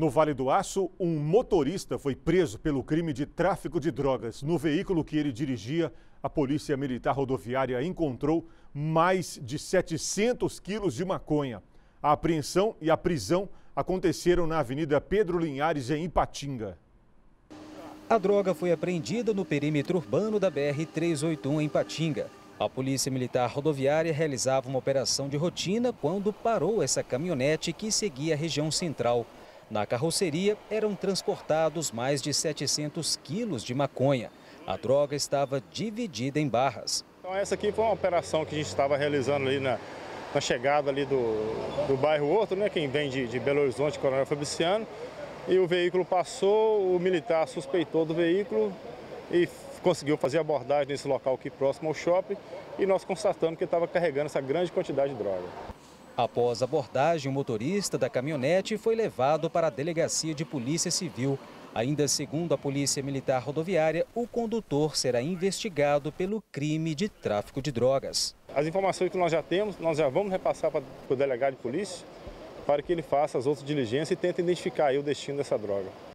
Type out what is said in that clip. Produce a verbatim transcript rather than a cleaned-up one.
No Vale do Aço, um motorista foi preso pelo crime de tráfico de drogas. No veículo que ele dirigia, a Polícia Militar Rodoviária encontrou mais de setecentos quilos de maconha. A apreensão e a prisão aconteceram na Avenida Pedro Linhares, em Ipatinga. A droga foi apreendida no perímetro urbano da B R trezentos e oitenta e um em Ipatinga. A Polícia Militar Rodoviária realizava uma operação de rotina quando parou essa caminhonete que seguia a região central. Na carroceria eram transportados mais de setecentos quilos de maconha. A droga estava dividida em barras. Então essa aqui foi uma operação que a gente estava realizando ali na, na chegada ali do, do bairro Horto, né? Quem vem de, de Belo Horizonte, Coronel Fabriciano. E o veículo passou, o militar suspeitou do veículo e conseguiu fazer a abordagem nesse local aqui próximo ao shopping. E nós constatamos que ele estava carregando essa grande quantidade de droga. Após a abordagem, o motorista da caminhonete foi levado para a Delegacia de Polícia Civil. Ainda segundo a Polícia Militar Rodoviária, o condutor será investigado pelo crime de tráfico de drogas. As informações que nós já temos, nós já vamos repassar para o delegado de polícia para que ele faça as outras diligências e tente identificar aí o destino dessa droga.